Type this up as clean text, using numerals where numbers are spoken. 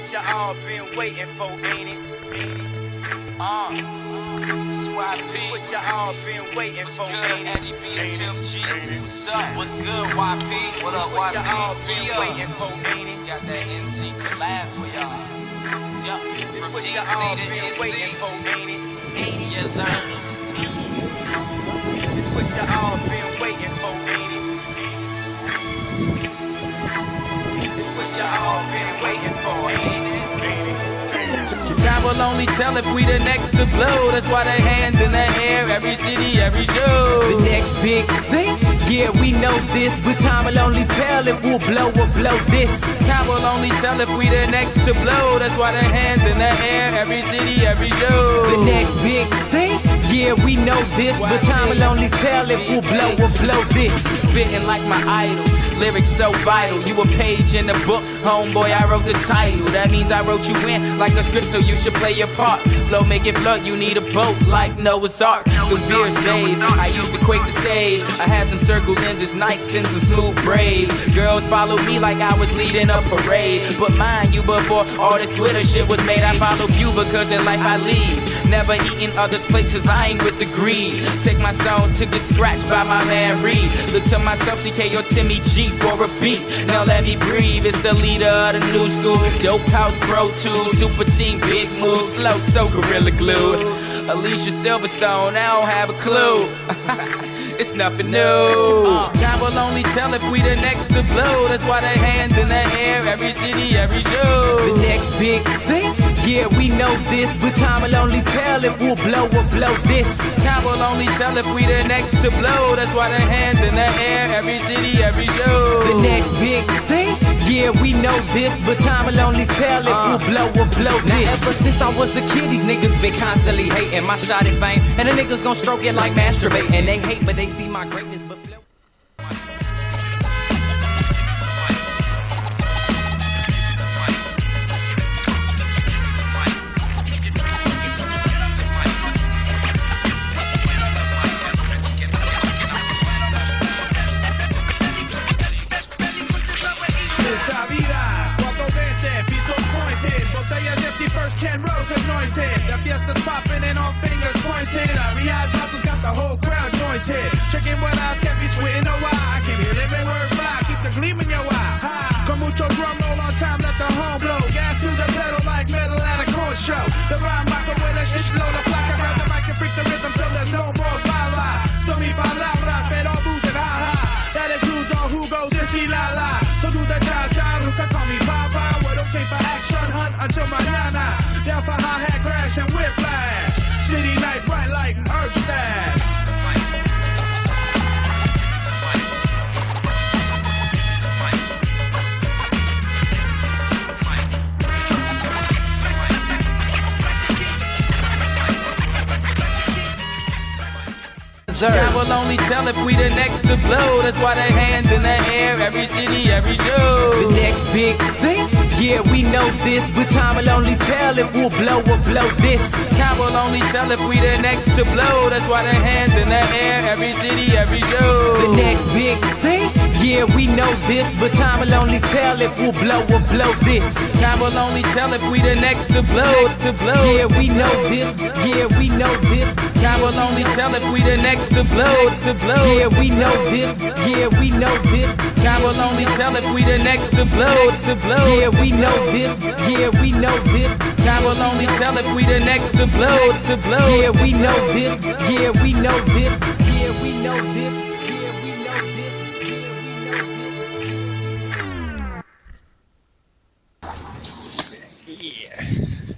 what you all been waiting for, ain't it? It's YP. It's what you all been waiting for, ain't it? Eddie B and Tim G. What's up? What's good, YP? What up, It's what you all YP? been waiting for, ain't it? Got that NC collab for y'all. Yup. It's From what DC you all to been NC. waiting for, ain't it? Yes, sir. It's what you all been waiting for, ain't it? It's what you all been waiting for, ain't it? Time will only tell if we the next to blow. That's why they hands in the air, every city, every show. The next big thing, yeah, we know this, but time will only tell if we'll blow or blow this. Time will only tell if we the next to blow. That's why the hands in the air, every city, every show. The next big thing, yeah, we know this, but time will only tell if we'll blow or blow this. Spitting like my idols, lyrics so vital. You a page in the book, homeboy, I wrote the title. That means I wrote you in like a script, so you should play your part. Flow make it flood, you need a boat like Noah's Ark. The beer's days, I used to quake the stage. I had some circle lenses, Nikes, and some smooth braids. Girls followed me like I was leading a parade. But mind you, before all this Twitter shit was made, I followed you because in life I lead. Never eating others' plates, cause I ain't with the greed. Take my songs to get scratched by my man Reed. Look to myself, CK or Timmy G for a beat. Now let me breathe, it's the leader of the new school. Dope House Pro 2, super team, big moves, flow so Gorilla Glue. Alicia Silverstone, I don't have a clue. It's nothing new. Time will only tell if we the next to blow. That's why they hands in the air, every city, every show. The next big thing, yeah, we know this, but time will only tell if we'll blow or blow this. Time will only tell if we the next to blow. That's why the hands in the air, every city, every show. The next big thing, yeah, we know this, but time will only tell if we'll blow or blow this. Now ever since I was a kid, these niggas been constantly hating my shot at fame, and the niggas gon' stroke it like masturbate. And they hate, but they see my greatness, but flow. Esta vida, 420, pistols pointed, botellas empty, first 10 rows anointed. The fiesta's popping and all fingers pointed. Our rehab bottles got the whole crowd jointed. Checking what eyes can't be sweating no eye. I can hear living word fly, keep the gleam in your eye. Con mucho drum roll on time, let the home blow. Gas to the pedal like metal at a corn show. The rhyme rocker with a shit load of placa. Grab the mic and freak the rhythm till there's no more bala. So mi palabra, pero booze and ha-ha. That includes all who goes sissy la la. So do the cha-cha, who can call me Baba. We're okay for action, hunt until mañana. Down for hi-hat crash and whiplash. City night bright like an herb stash. Time will only tell if we the next to blow. That's why they hands in the air, every city, every show. The next big thing, yeah, we know this, but time will only tell if we'll blow or blow this. Time will only tell if we the next to blow. That's why the hands in the air, every city, every show. The next big thing, yeah, we know this, but time will only tell if we'll blow or blow this. Time will only tell if we the next to blow. Yeah, we know this, yeah, we know this. Time will only tell if we the next to blow. Yeah, we know this, yeah, we know this. Time will only tell if we the next to blow. Yeah, we know this, yeah, we know this. Time will only tell if we the next to blow. Yeah, we know this, yeah, we know this. Yeah, we know this, yeah, we know this. Yeah, we know this. Yeah.